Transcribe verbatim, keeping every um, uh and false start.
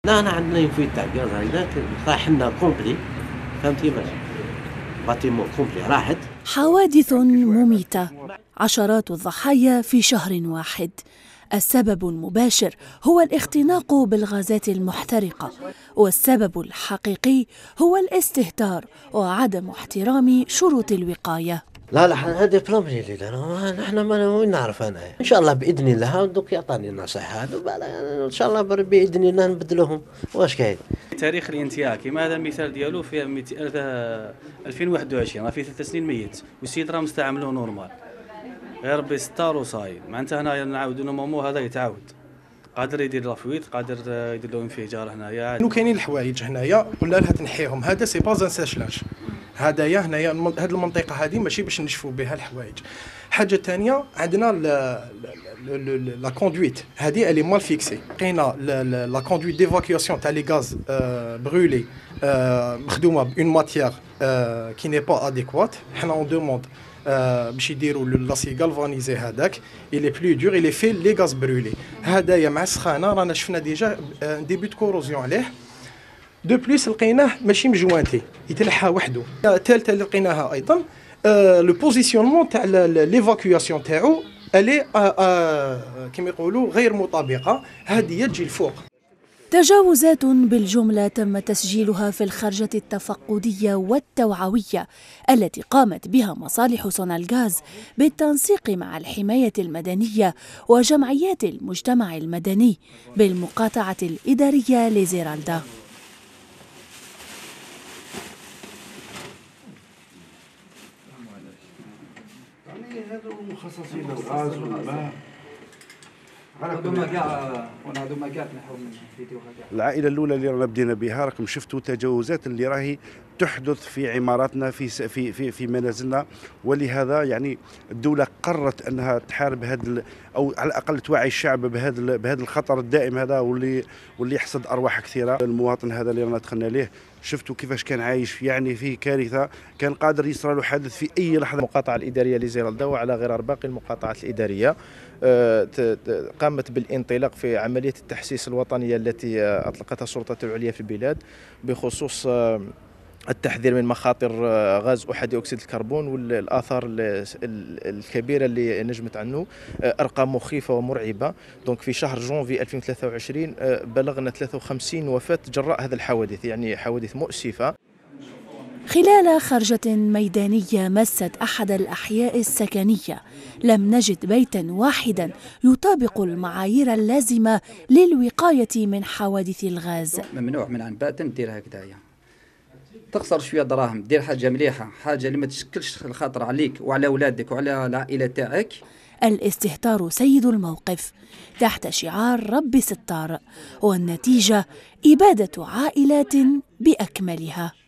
لا أنا عندنا ينفوي تاع الغاز هنا راح لنا كومبلي، فهمتي ماشي باتيمون كومبلي راحت. حوادث مميتة، عشرات الضحايا في شهر واحد. السبب المباشر هو الاختناق بالغازات المحترقة، والسبب الحقيقي هو الاستهتار وعدم احترام شروط الوقاية. لا لا هذا بلامبري اللي دار، نحن ما وين نعرف انا ان شاء الله باذن الله دوك يعطاني النصيحه هذا ان شاء الله باذن الله نبدلوهم. واش كاين تاريخ الانتهاء كيما هذا المثال ديالو في ألفين وواحد وعشرين راه فيه ثلاث سنين ميت والسيد راه مستعملوه نورمال غير بيستار وصايد. معناتها هنايا نعاودوا نورمالمون هذا يتعاود قادر يدير لافويت قادر يدير له انفجار هنايا. كانوا كاينين الحوايج هنايا قلنا لها تنحيهم، هذا سي با ان ساشلاج، هذايا هنايا هذه المنطقه هذه ماشي باش نشفوا بها الحوايج. حاجه ثانيه عندنا لا كوندويت هذه الي مال فيكسي، لقينا لا كوندويت ديفاكياسيون تاع لي غاز برولي مخدومه بون ماتيير كي ني با اديكوات. حنا اون دوموند باش يديروا لاسي غالفانيزي هذاك الي بلو دور الي في لي غاز برولي. هذايا مع السخانه رانا شفنا ديجا ديبي دو كوروزيون عليه. دو بليس لقيناه ماشي مجوانتي يتلحى وحده. الثالثه اللي لقيناها ايضا لو بوزيسيونمون تاع ليفاكياسيون تاعو الي كيما يقولوا غير مطابقه، هذه تجي الفوق. تجاوزات بالجملة تم تسجيلها في الخرجة التفقدية والتوعوية التي قامت بها مصالح سونالغاز بالتنسيق مع الحماية المدنية وجمعيات المجتمع المدني بالمقاطعة الإدارية لزيرالدا. هذو مخصصين للغاز والماء هذوما كاع هذوما كاع تنحوا من فيديو هذا. العائله الاولى اللي رانا بدينا بها راكم شفتوا التجاوزات اللي راهي تحدث في عماراتنا في في في, في منازلنا، ولهذا يعني الدوله قررت انها تحارب هذا او على الاقل توعي الشعب بهذا بهذا الخطر الدائم هذا واللي واللي يحصد ارواح كثيره. المواطن هذا اللي رانا دخلنا ليه شفتوا كيفاش كان عايش، يعني فيه كارثه، كان قادر يصرى له حادث في اي لحظه. المقاطعه الاداريه لزيرالدا وعلى غرار باقي المقاطعات الاداريه قامت بالانطلاق في عمليه التحسيس الوطنيه التي اطلقتها السلطه العليا في البلاد بخصوص التحذير من مخاطر غاز احادي اكسيد الكربون والاثار الكبيره اللي نجمت عنه. ارقام مخيفه ومرعبه. دونك في شهر جونفي ألفين وثلاثة وعشرين بلغنا ثلاثة وخمسين وفاه جراء هذا الحوادث، يعني حوادث مؤسفه. خلال خرجة ميدانية مست أحد الأحياء السكنية لم نجد بيتا واحدا يطابق المعايير اللازمة للوقاية من حوادث الغاز. ممنوع من عن باتن ديرها هكذايا، تخسر شويه دراهم، دير حاجه مليحه، حاجه اللي ما تشكلش الخطر عليك وعلى اولادك وعلى العائله تاعك. الاستهتار سيد الموقف تحت شعار ربي ستار، والنتيجة إبادة عائلات بأكملها.